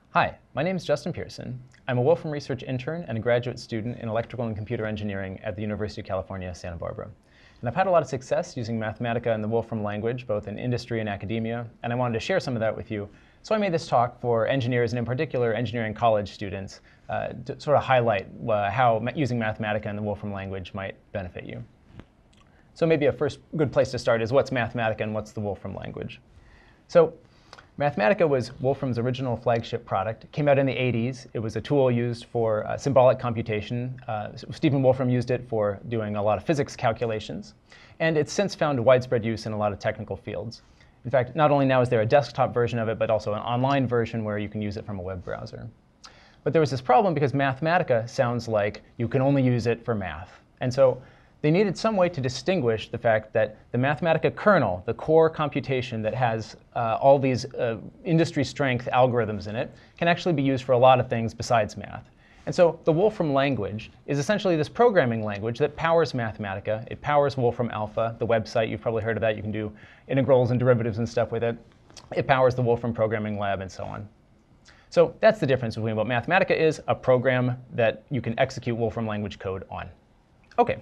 Hi, my name is Justin Pearson. I'm a Wolfram Research intern and a graduate student in electrical and computer engineering at the University of California, Santa Barbara. And I've had a lot of success using Mathematica and the Wolfram language, both in industry and academia, and I wanted to share some of that with you. So I made this talk for engineers, and in particular, engineering college students, to sort of highlight how using Mathematica and the Wolfram language might benefit you. So maybe a first good place to start is what's Mathematica and what's the Wolfram language? So Mathematica was Wolfram's original flagship product. It came out in the 80s. It was a tool used for symbolic computation. Stephen Wolfram used it for doing a lot of physics calculations. And it's since found widespread use in a lot of technical fields. In fact, not only now is there a desktop version of it, but also an online version where you can use it from a web browser. But there was this problem because Mathematica sounds like you can only use it for math. And so they needed some way to distinguish the fact that the Mathematica kernel, the core computation that has all these industry strength algorithms in it, can actually be used for a lot of things besides math. And so the Wolfram language is essentially this programming language that powers Mathematica. It powers Wolfram Alpha, the website. You've probably heard of that. You can do integrals and derivatives and stuff with it. It powers the Wolfram Programming Lab and so on. So that's the difference between what Mathematica is, a program that you can execute Wolfram language code on. OK.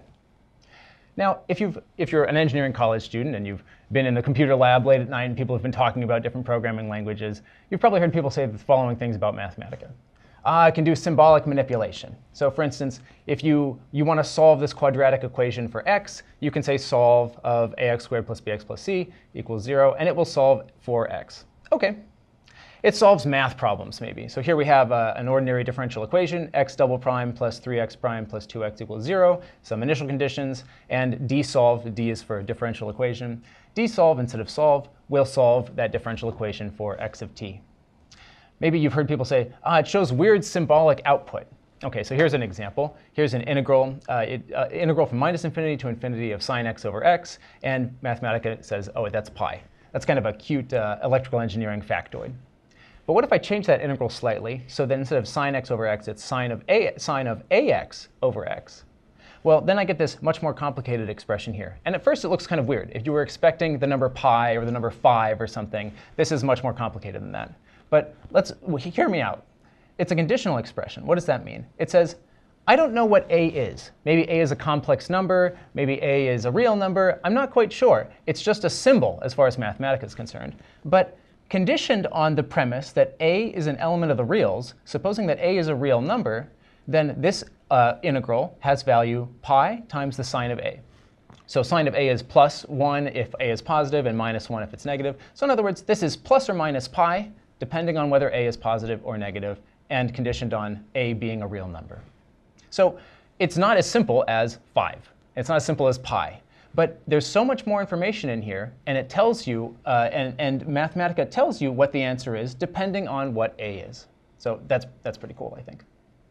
Now, if you're an engineering college student and you've been in the computer lab late at night and people have been talking about different programming languages, you've probably heard people say the following things about Mathematica. I can do symbolic manipulation. So for instance, if you want to solve this quadratic equation for x, you can say solve of ax squared plus bx plus c equals 0, and it will solve for x. OK. It solves math problems, maybe. So here we have an ordinary differential equation, x double prime plus 3x prime plus 2x equals 0, some initial conditions, and dsolve, d is for differential equation. Dsolve instead of solve will solve that differential equation for x of t. Maybe you've heard people say, it shows weird symbolic output. OK, so here's an example. Here's an integral, integral from minus infinity to infinity of sine x over x, and Mathematica says, oh, that's pi. That's kind of a cute electrical engineering factoid. But what if I change that integral slightly, so that instead of sine x over x, it's sine of ax over x? Well, then I get this much more complicated expression here. And at first, it looks kind of weird. If you were expecting the number pi or the number 5 or something, this is much more complicated than that. But hear me out. It's a conditional expression. What does that mean? It says, I don't know what a is. Maybe a is a complex number. Maybe a is a real number. I'm not quite sure. It's just a symbol as far as Mathematica is concerned. But conditioned on the premise that a is an element of the reals, supposing that a is a real number, then this integral has value pi times the sine of a. So sine of a is plus 1 if a is positive and minus 1 if it's negative. So in other words, this is plus or minus pi, depending on whether a is positive or negative, and conditioned on a being a real number. So it's not as simple as 5. It's not as simple as pi. But there's so much more information in here, and it tells you, and Mathematica tells you what the answer is, depending on what a is. So that's pretty cool, I think.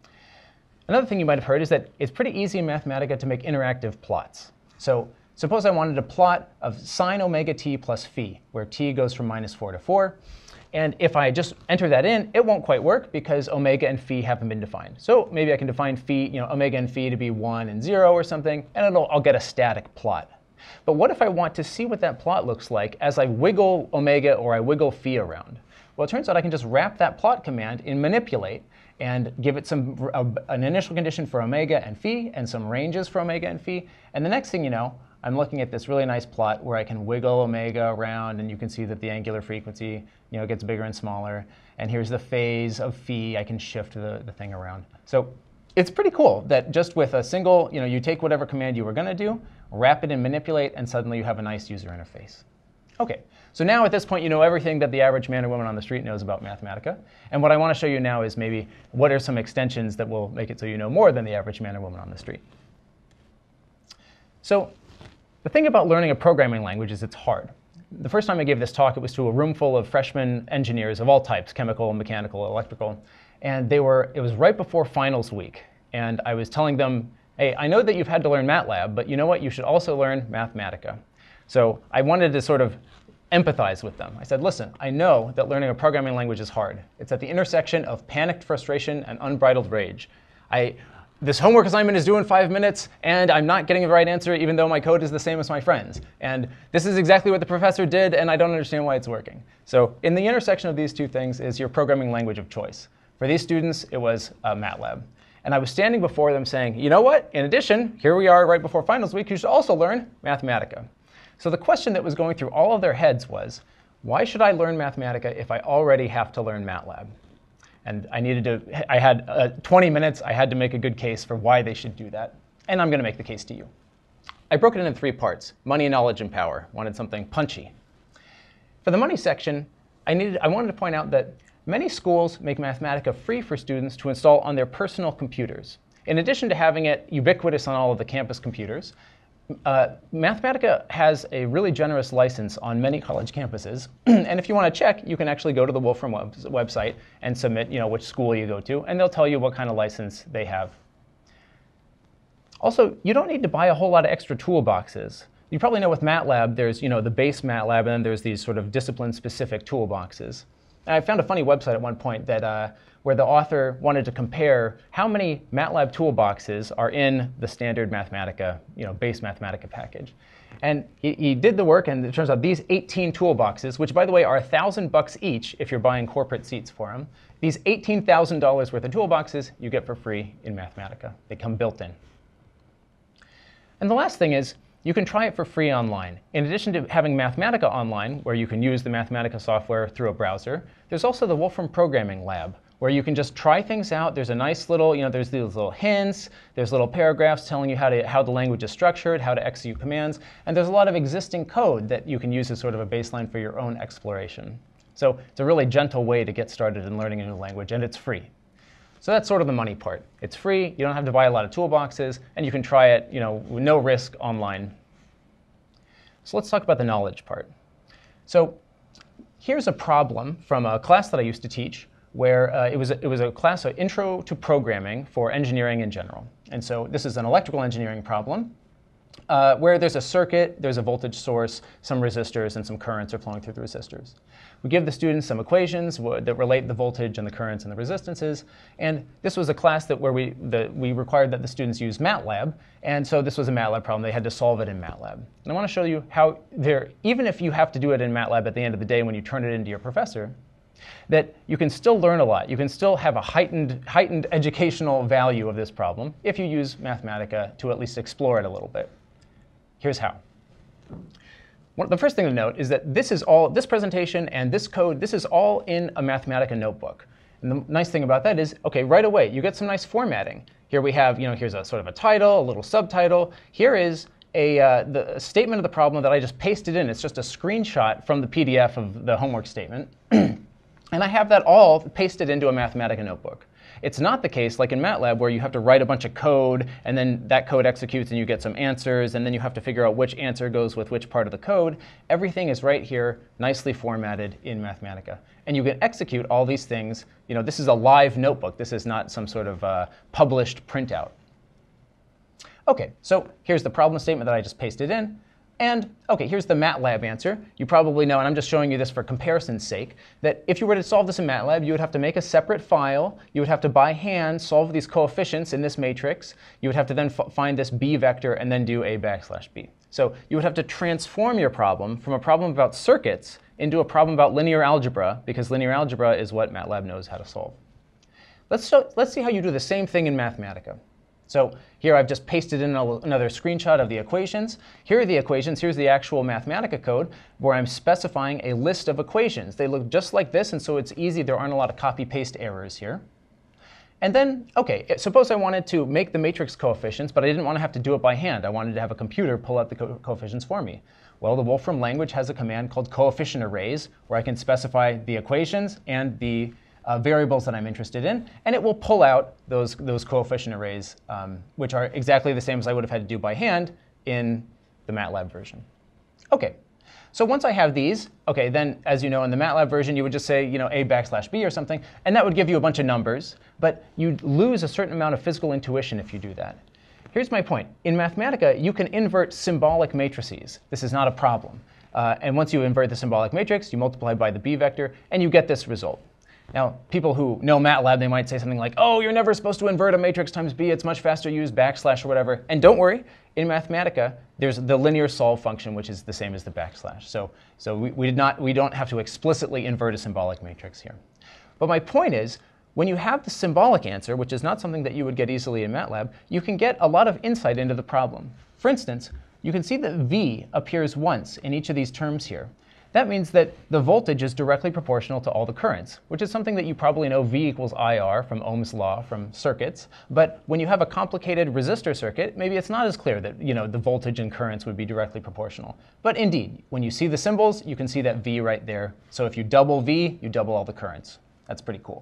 Another thing you might have heard is that it's pretty easy in Mathematica to make interactive plots. So suppose I wanted a plot of sine omega t plus phi, where t goes from -4 to 4. And if I just enter that in, it won't quite work because omega and phi haven't been defined. So maybe I can define phi, omega and phi to be 1 and 0 or something, and I'll get a static plot. But what if I want to see what that plot looks like as I wiggle omega or I wiggle phi around? Well, it turns out I can just wrap that plot command in manipulate and give it an initial condition for omega and phi and some ranges for omega and phi. And the next thing you know, I'm looking at this really nice plot where I can wiggle omega around, and you can see that the angular frequency gets bigger and smaller. And here's the phase of phi. I can shift the thing around. So it's pretty cool that just with a single, you take whatever command you were going to do, wrap it and manipulate, and suddenly you have a nice user interface. OK, so now at this point, you know everything that the average man or woman on the street knows about Mathematica. And what I want to show you now is maybe what are some extensions that will make it so you know more than the average man or woman on the street. So the thing about learning a programming language is it's hard. The first time I gave this talk, it was to a room full of freshman engineers of all types, chemical, mechanical, electrical. And it was right before finals week. And I was telling them, hey, I know that you've had to learn Matlab, but you know what? You should also learn Mathematica. So I wanted to sort of empathize with them. I said, listen, I know that learning a programming language is hard. It's at the intersection of panicked frustration and unbridled rage. this homework assignment is due in 5 minutes, and I'm not getting the right answer even though my code is the same as my friend's. And this is exactly what the professor did, and I don't understand why it's working. So in the intersection of these two things is your programming language of choice. For these students, it was Matlab. And I was standing before them saying, you know what? In addition, here we are right before finals week, you should also learn Mathematica. So the question that was going through all of their heads was, why should I learn Mathematica if I already have to learn Matlab? And I had 20 minutes. I had to make a good case for why they should do that. And I'm going to make the case to you. I broke it into 3 parts: money, knowledge, and power. Wanted something punchy. For the money section, I wanted to point out that many schools make Mathematica free for students to install on their personal computers. In addition to having it ubiquitous on all of the campus computers, Mathematica has a really generous license on many college campuses. And if you want to check, you can actually go to the Wolfram website and submit which school you go to, and they'll tell you what kind of license they have. Also, you don't need to buy a whole lot of extra toolboxes. You probably know with Matlab, there's the base Matlab, and then there's these sort of discipline-specific toolboxes. And I found a funny website at one point that where the author wanted to compare how many Matlab toolboxes are in the standard Mathematica, base Mathematica package. And he did the work, and it turns out these 18 toolboxes, which by the way are $1,000 each if you're buying corporate seats for them, these $18,000 worth of toolboxes you get for free in Mathematica. They come built in. And the last thing is, you can try it for free online. In addition to having Mathematica online, where you can use the Mathematica software through a browser, there's also the Wolfram Programming Lab, where you can just try things out. There's a nice little, there's these little hints, there's little paragraphs telling you how the language is structured, how to execute commands, and there's a lot of existing code that you can use as sort of a baseline for your own exploration. So it's a really gentle way to get started in learning a new language, and it's free. So that's sort of the money part. It's free, you don't have to buy a lot of toolboxes, and you can try it with no risk online. So let's talk about the knowledge part. So here's a problem from a class that I used to teach where it was a class, an intro to programming for engineering in general. And so this is an electrical engineering problem where there's a circuit, there's a voltage source, some resistors, and some currents are flowing through the resistors. We give the students some equations that relate the voltage and the currents and the resistances. And this was a class where we required that the students use Matlab. And so this was a Matlab problem. They had to solve it in Matlab. And I want to show you how even if you have to do it in Matlab at the end of the day when you turn it into your professor, that you can still learn a lot. You can still have a heightened educational value of this problem if you use Mathematica to at least explore it a little bit. Here's how. The first thing to note is that this presentation and this code, this is all in a Mathematica notebook. And the nice thing about that is, OK, right away, you get some nice formatting. Here we have, here's a sort of a title, a little subtitle. Here is the statement of the problem that I just pasted in. It's just a screenshot from the PDF of the homework statement. And I have that all pasted into a Mathematica notebook. It's not the case like in Matlab where you have to write a bunch of code, and then that code executes, and you get some answers, and then you have to figure out which answer goes with which part of the code. Everything is right here, nicely formatted in Mathematica. And you can execute all these things. This is a live notebook. This is not some sort of published printout. OK, so here's the problem statement that I just pasted in. And OK, here's the Matlab answer. You probably know, and I'm just showing you this for comparison's sake, that if you were to solve this in Matlab, you would have to make a separate file. You would have to, by hand, solve these coefficients in this matrix. You would have to then find this b vector and then do a\b. So you would have to transform your problem from a problem about circuits into a problem about linear algebra, because linear algebra is what Matlab knows how to solve. Let's see how you do the same thing in Mathematica. So here I've just pasted in another screenshot of the equations. Here are the equations. Here's the actual Mathematica code where I'm specifying a list of equations. They look just like this, and so it's easy. There aren't a lot of copy-paste errors here. And then, OK, suppose I wanted to make the matrix coefficients, but I didn't want to have to do it by hand. I wanted to have a computer pull out the coefficients for me. Well, the Wolfram language has a command called coefficient arrays, where I can specify the equations and the variables that I'm interested in, and it will pull out those coefficient arrays, which are exactly the same as I would have had to do by hand in the Matlab version. OK, so once I have these, OK, then as you know, in the Matlab version, you would just say a\b or something, and that would give you a bunch of numbers. But you'd lose a certain amount of physical intuition if you do that. Here's my point. In Mathematica, you can invert symbolic matrices. This is not a problem. And once you invert the symbolic matrix, you multiply by the b vector, and you get this result. Now, people who know MATLAB, they might say something like, oh, you're never supposed to invert a matrix times b. It's much faster to use backslash or whatever. And don't worry, in Mathematica, there's the linear solve function, which is the same as the backslash. So we don't have to explicitly invert a symbolic matrix here. But my point is, when you have the symbolic answer, which is not something that you would get easily in MATLAB, you can get a lot of insight into the problem. For instance, you can see that v appears once in each of these terms here. That means that the voltage is directly proportional to all the currents, which is something that you probably know V equals IR from Ohm's law from circuits. But when you have a complicated resistor circuit, maybe it's not as clear that the voltage and currents would be directly proportional. But indeed, when you see the symbols, you can see that V right there. So if you double V, you double all the currents. That's pretty cool.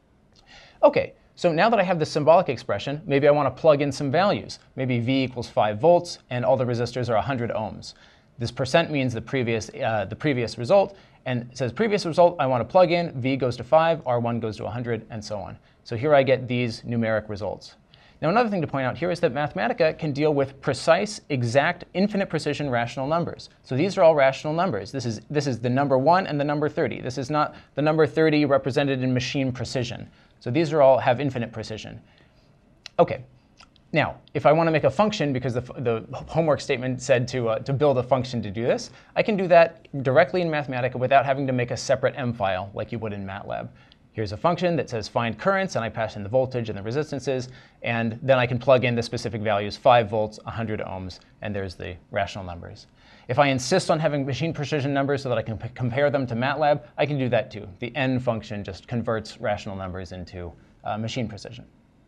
OK, so now that I have the symbolic expression, maybe I want to plug in some values. Maybe V equals 5 volts, and all the resistors are 100 ohms. This percent means the previous result, and it says previous result I want to plug in, V goes to 5, R1 goes to 100, and so on. So here I get these numeric results. Now another thing to point out here is that Mathematica can deal with precise, exact, infinite precision rational numbers. So these are all rational numbers. This is the number 1 and the number 30. This is not the number 30 represented in machine precision. So these are all have infinite precision. OK. Now, if I want to make a function, because the homework statement said to build a function to do this, I can do that directly in Mathematica without having to make a separate M file like you would in Matlab. Here's a function that says find currents, and I pass in the voltage and the resistances, and then I can plug in the specific values, 5 volts, 100 ohms, and there's the rational numbers. If I insist on having machine precision numbers so that I can compare them to Matlab, I can do that too. The n function just converts rational numbers into machine precision.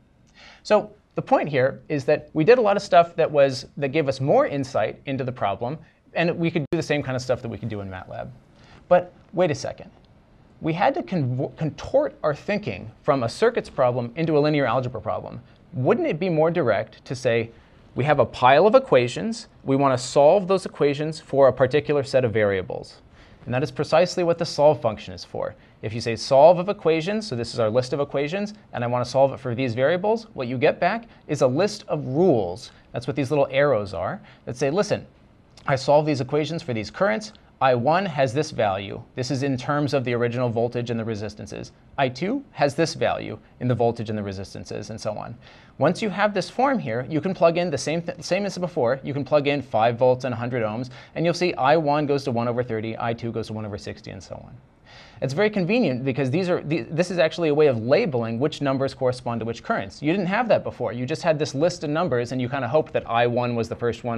So the point here is that we did a lot of stuff that gave us more insight into the problem, and we could do the same kind of stuff that we could do in Matlab. But wait a second. We had to contort our thinking from a circuits problem into a linear algebra problem. Wouldn't it be more direct to say, we have a pile of equations, we want to solve those equations for a particular set of variables? And that is precisely what the solve function is for. If you say solve of equations, so this is our list of equations, and I want to solve it for these variables, what you get back is a list of rules. That's what these little arrows are that say, listen, I solve these equations for these currents. I1 has this value. This is in terms of the original voltage and the resistances. I2 has this value in the voltage and the resistances, and so on. Once you have this form here, you can plug in the same as before. You can plug in 5 volts and 100 ohms, and you'll see I1 goes to 1 over 30, I2 goes to 1 over 60, and so on. It's very convenient because this is actually a way of labeling which numbers correspond to which currents. You didn't have that before. You just had this list of numbers, and you kind of hoped that I1 was the first one,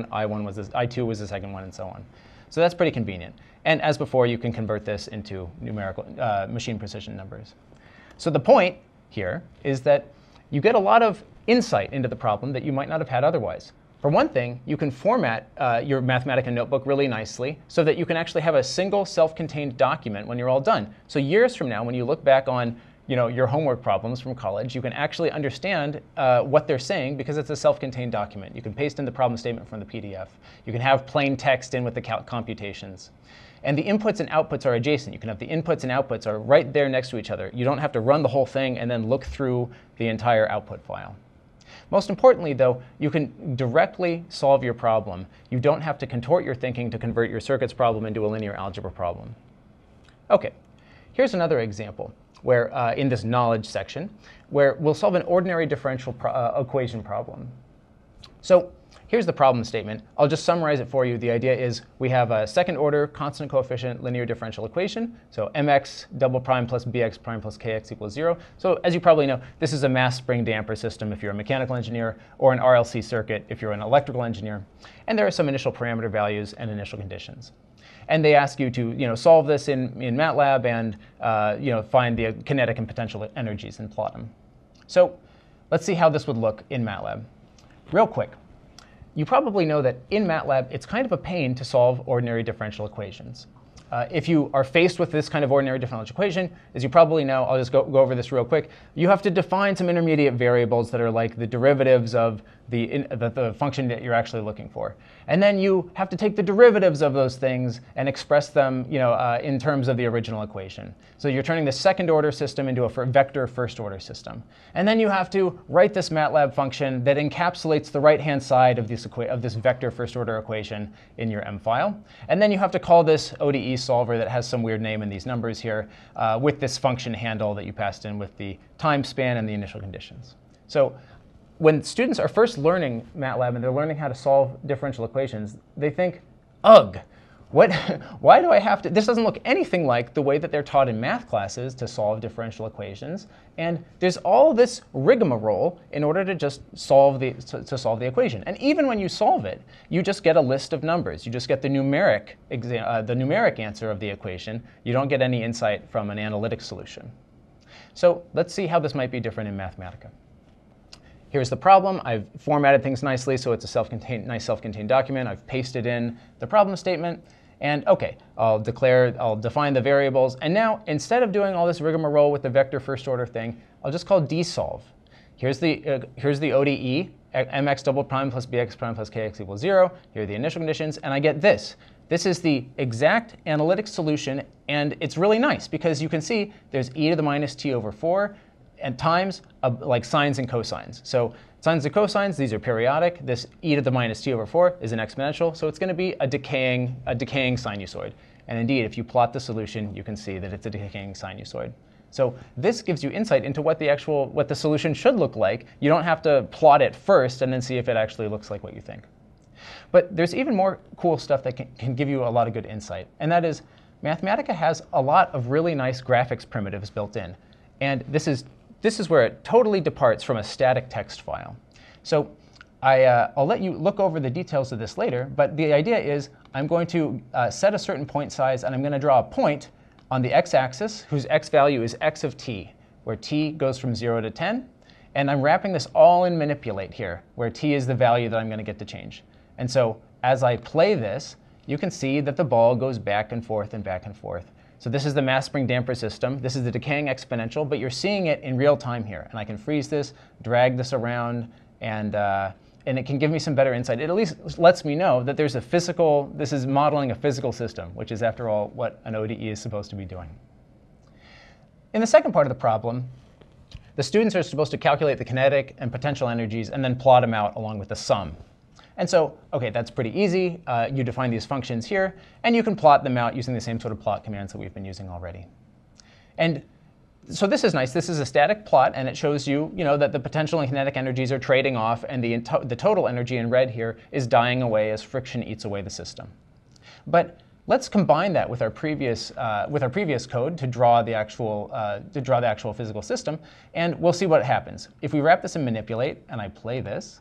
I2 was the second one, and so on. So that's pretty convenient. And as before, you can convert this into numerical machine precision numbers. So the point here is that you get a lot of insight into the problem that you might not have had otherwise. For one thing, you can format your Mathematica notebook really nicely so that you can actually have a single self-contained document when you're all done. So years from now, when you look back on your homework problems from college, you can actually understand what they're saying because it's a self-contained document. You can paste in the problem statement from the PDF. You can have plain text in with the computations. And the inputs and outputs are adjacent. You can have the inputs and outputs are right there next to each other. You don't have to run the whole thing and then look through the entire output file. Most importantly, though, you can directly solve your problem. You don't have to contort your thinking to convert your circuits problem into a linear algebra problem. OK, here's another example where in this knowledge section, where we'll solve an ordinary differential equation problem. So here's the problem statement. I'll just summarize it for you. The idea is we have a second order constant coefficient linear differential equation. So mx double prime plus bx prime plus kx equals 0. So as you probably know, this is a mass spring damper system if you're a mechanical engineer, or an RLC circuit if you're an electrical engineer. And there are some initial parameter values and initial conditions. And they ask you to solve this in Matlab and find the kinetic and potential energies and plot them. So let's see how this would look in Matlab. Real quick. You probably know that in Matlab, it's kind of a pain to solve ordinary differential equations. If you are faced with this kind of ordinary differential equation, as you probably know, I'll just go over this real quick, you have to define some intermediate variables that are like the derivatives of the function that you're actually looking for. And then you have to take the derivatives of those things and express them in terms of the original equation. So you're turning the second order system into a vector first order system. And then you have to write this Matlab function that encapsulates the right-hand side of this vector first order equation in your M file. And then you have to call this ODE solver that has some weird name in these numbers here with this function handle that you passed in with the time span and the initial conditions. So when students are first learning MATLAB and they're learning how to solve differential equations, they think, ugh, why do I have to? This doesn't look anything like the way that they're taught in math classes to solve differential equations. And there's all this rigmarole in order to just solve the equation. And even when you solve it, you just get a list of numbers. You just get the numeric answer of the equation. You don't get any insight from an analytic solution. So let's see how this might be different in Mathematica. Here's the problem. I've formatted things nicely so it's a nice self-contained document. I've pasted in the problem statement. And OK, I'll define the variables. And now, instead of doing all this rigmarole with the vector first order thing, I'll just call dsolve. Here's the ODE, mx double prime plus bx prime plus kx equals 0. Here are the initial conditions. And I get this. This is the exact analytic solution. And it's really nice, because you can see there's e to the minus t over 4. And times like sines and cosines. So sines and cosines, these are periodic. This e to the minus t over 4 is an exponential. So it's going to be a decaying sinusoid. And indeed, if you plot the solution, you can see that it's a decaying sinusoid. So this gives you insight into what the solution should look like. You don't have to plot it first and then see if it actually looks like what you think. But there's even more cool stuff that can give you a lot of good insight. And that is, Mathematica has a lot of really nice graphics primitives built in. And this is where it totally departs from a static text file. So I'll let you look over the details of this later, but the idea is I'm going to set a certain point size, and I'm going to draw a point on the x-axis whose x value is x of t, where t goes from 0 to 10. And I'm wrapping this all in manipulate here, where t is the value that I'm going to get to change. And so as I play this, you can see that the ball goes back and forth and back and forth. So this is the mass spring damper system. This is the decaying exponential, but you're seeing it in real time here. And I can freeze this, drag this around, and it can give me some better insight. It at least lets me know that there's this is modeling a physical system, which is, after all, what an ODE is supposed to be doing. In the second part of the problem, the students are supposed to calculate the kinetic and potential energies and then plot them out along with the sum. And so, OK, that's pretty easy. You define these functions here, and you can plot them out using the same sort of plot commands that we've been using already. And so this is nice. This is a static plot, and it shows you, that the potential and kinetic energies are trading off, and the total energy in red here is dying away as friction eats away the system. But let's combine that with our previous code to draw the actual physical system, and we'll see what happens. If we wrap this in manipulate, and I play this,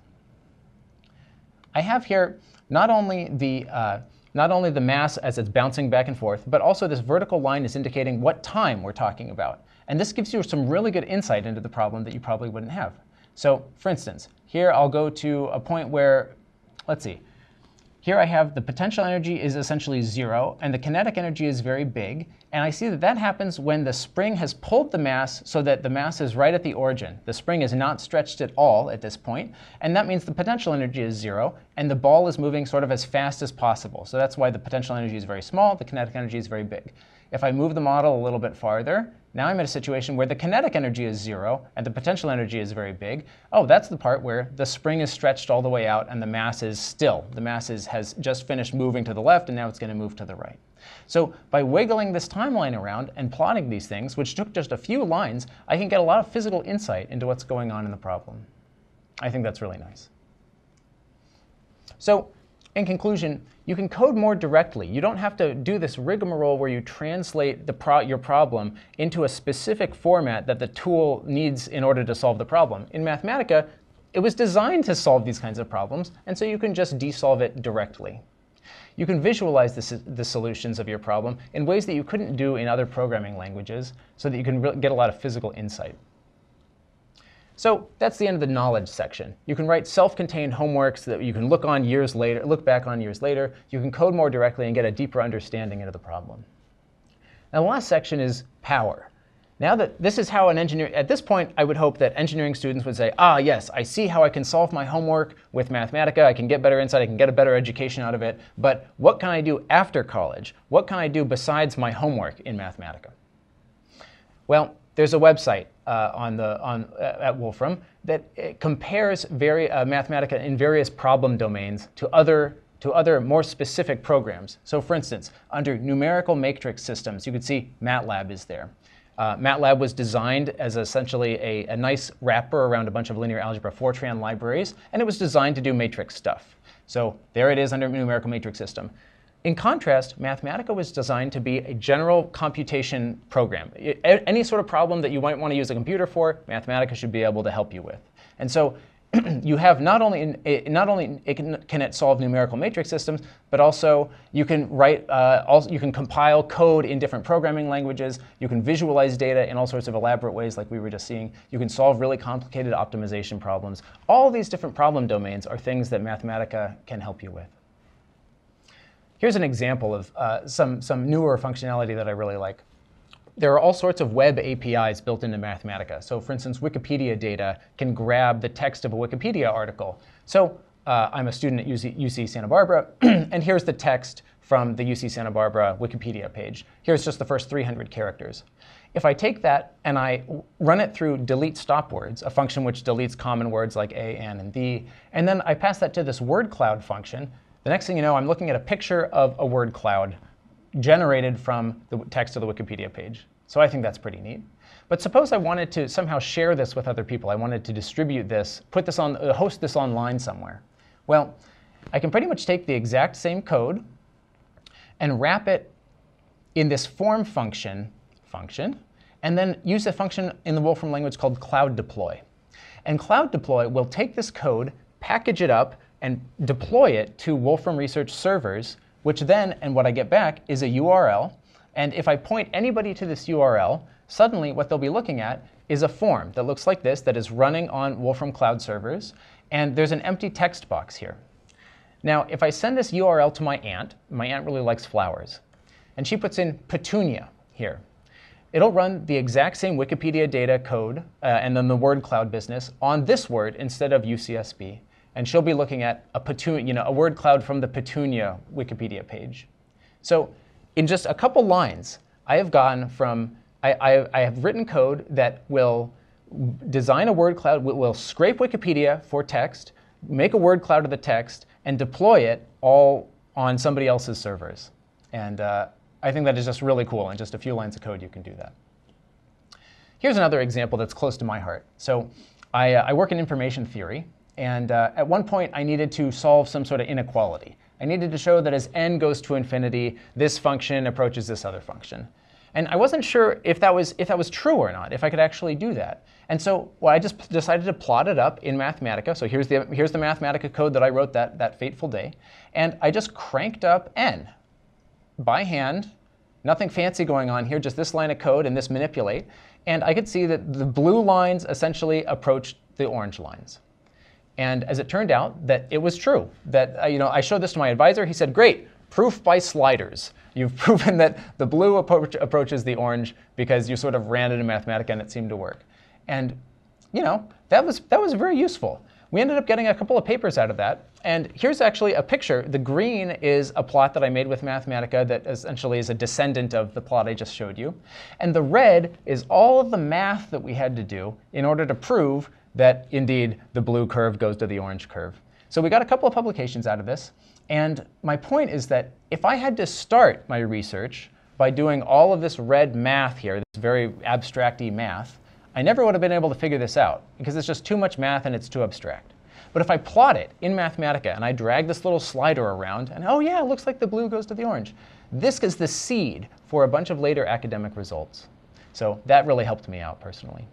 I have here not only the mass as it's bouncing back and forth, but also this vertical line is indicating what time we're talking about. And this gives you some really good insight into the problem that you probably wouldn't have. So for instance, here I'll go to a point where, let's see. Here I have the potential energy is essentially 0, and the kinetic energy is very big. And I see that that happens when the spring has pulled the mass so that the mass is right at the origin. The spring is not stretched at all at this point. And that means the potential energy is 0, and the ball is moving sort of as fast as possible. So that's why the potential energy is very small, the kinetic energy is very big. If I move the model a little bit farther, now I'm in a situation where the kinetic energy is 0 and the potential energy is very big. Oh, that's the part where the spring is stretched all the way out and the mass is still. The mass has just finished moving to the left, and now it's going to move to the right. So by wiggling this timeline around and plotting these things, which took just a few lines, I can get a lot of physical insight into what's going on in the problem. I think that's really nice. So in conclusion, you can code more directly. You don't have to do this rigmarole where you translate your problem into a specific format that the tool needs in order to solve the problem. In Mathematica, it was designed to solve these kinds of problems, and so you can just desolve it directly. You can visualize the solutions of your problem in ways that you couldn't do in other programming languages, so that you can get a lot of physical insight. So that's the end of the knowledge section. You can write self-contained homeworks that you can look back on years later. You can code more directly and get a deeper understanding into the problem. Now the last section is power. Now that this is how an engineer, at this point, I would hope that engineering students would say, ah, yes, I see how I can solve my homework with Mathematica. I can get better insight. I can get a better education out of it. But what can I do after college? What can I do besides my homework in Mathematica? Well, there's a website at Wolfram that compares Mathematica in various problem domains to other more specific programs. So for instance, under numerical matrix systems, you can see Matlab is there. Matlab was designed as essentially a nice wrapper around a bunch of linear algebra Fortran libraries, and it was designed to do matrix stuff. So there it is under numerical matrix system. In contrast, Mathematica was designed to be a general computation program. Any sort of problem that you might want to use a computer for, Mathematica should be able to help you with. And so you have not only can it solve numerical matrix systems, but also you can you can compile code in different programming languages. You can visualize data in all sorts of elaborate ways, like we were just seeing. You can solve really complicated optimization problems. All these different problem domains are things that Mathematica can help you with. Here's an example of some newer functionality that I really like. There are all sorts of web APIs built into Mathematica. So for instance, Wikipedia data can grab the text of a Wikipedia article. So I'm a student at UC Santa Barbara, and here's the text from the UC Santa Barbara Wikipedia page. Here's just the first 300 characters. If I take that and I run it through delete stop words, a function which deletes common words like a, an, and the, and then I pass that to this word cloud function, the next thing you know, I'm looking at a picture of a word cloud generated from the text of the Wikipedia page. So I think that's pretty neat. But suppose I wanted to somehow share this with other people. I wanted to distribute this, host this online somewhere. Well, I can pretty much take the exact same code and wrap it in this form function, and then use a function in the Wolfram language called cloud deploy. And cloud deploy will take this code, package it up, and deploy it to Wolfram Research servers, which then, and what I get back, is a URL. And if I point anybody to this URL, suddenly what they'll be looking at is a form that looks like this that is running on Wolfram Cloud servers. And there's an empty text box here. Now, if I send this URL to my aunt really likes flowers, and she puts in petunia here, it'll run the exact same Wikipedia data code and then the word cloud business on this word instead of UCSB. And she'll be looking at a word cloud from the petunia Wikipedia page. So in just a couple lines, I have gone from, I have written code that will design a word cloud, will scrape Wikipedia for text, make a word cloud of the text, and deploy it all on somebody else's servers. And I think that is just really cool. In just a few lines of code, you can do that. Here's another example that's close to my heart. So I work in information theory. And at one point, I needed to solve some sort of inequality. I needed to show that as n goes to infinity, this function approaches this other function. And I wasn't sure if that was true or not, if I could actually do that. And so I just decided to plot it up in Mathematica. So here's the Mathematica code that I wrote that fateful day. And I just cranked up n by hand. Nothing fancy going on here, just this line of code and this manipulate. And I could see that the blue lines essentially approached the orange lines. And as it turned out, that it was true. That I showed this to my advisor. He said, "Great, proof by sliders. You've proven that the blue approaches the orange because you sort of ran it in Mathematica and it seemed to work." And that was very useful. We ended up getting a couple of papers out of that. And here's actually a picture. The green is a plot that I made with Mathematica that essentially is a descendant of the plot I just showed you. And the red is all of the math that we had to do in order to prove that indeed the blue curve goes to the orange curve. So we got a couple of publications out of this. And my point is that if I had to start my research by doing all of this red math here, this very abstract-y math, I never would have been able to figure this out because it's just too much math and it's too abstract. But if I plot it in Mathematica and I drag this little slider around, and oh yeah, it looks like the blue goes to the orange, this is the seed for a bunch of later academic results. So that really helped me out personally.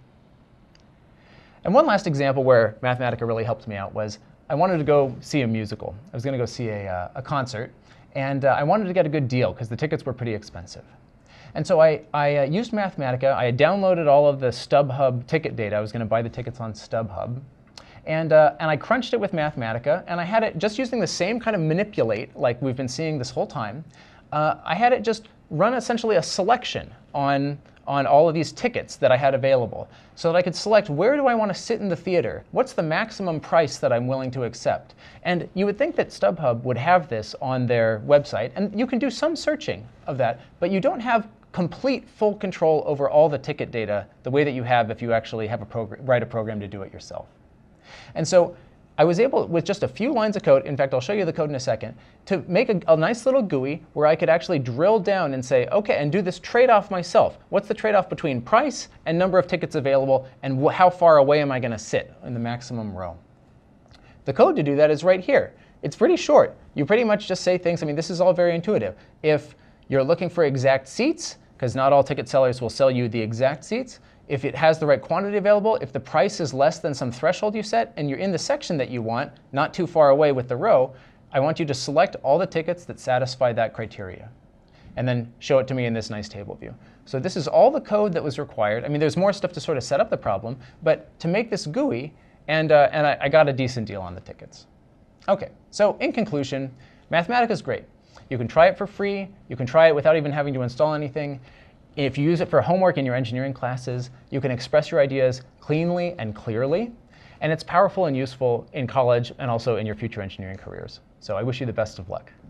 And one last example where Mathematica really helped me out was I wanted to go see a musical. I was going to go see a concert, and I wanted to get a good deal because the tickets were pretty expensive. And so I used Mathematica. I had downloaded all of the StubHub ticket data. I was going to buy the tickets on StubHub. And I crunched it with Mathematica, and I had it just using the same kind of manipulate like we've been seeing this whole time. I had it just run essentially a selection on on all of these tickets that I had available so that I could select where do I want to sit in the theater? What's the maximum price that I'm willing to accept? And you would think that StubHub would have this on their website, and you can do some searching of that, but you don't have complete full control over all the ticket data the way that you have if you actually have write a program to do it yourself. And so I was able, with just a few lines of code, in fact, I'll show you the code in a second, to make a nice little GUI where I could actually drill down and say, OK, and do this trade-off myself. What's the trade-off between price and number of tickets available, and how far away am I going to sit in the maximum row? The code to do that is right here. It's pretty short. You pretty much just say things. I mean, this is all very intuitive. If you're looking for exact seats, because not all ticket sellers will sell you the exact seats, if it has the right quantity available, if the price is less than some threshold you set, and you're in the section that you want, not too far away with the row, I want you to select all the tickets that satisfy that criteria, and then show it to me in this nice table view. So this is all the code that was required. I mean, there's more stuff to sort of set up the problem, but to make this GUI, and I got a decent deal on the tickets. OK, so in conclusion, Mathematica is great. You can try it for free. You can try it without even having to install anything. If you use it for homework in your engineering classes, you can express your ideas cleanly and clearly. And it's powerful and useful in college and also in your future engineering careers. So I wish you the best of luck.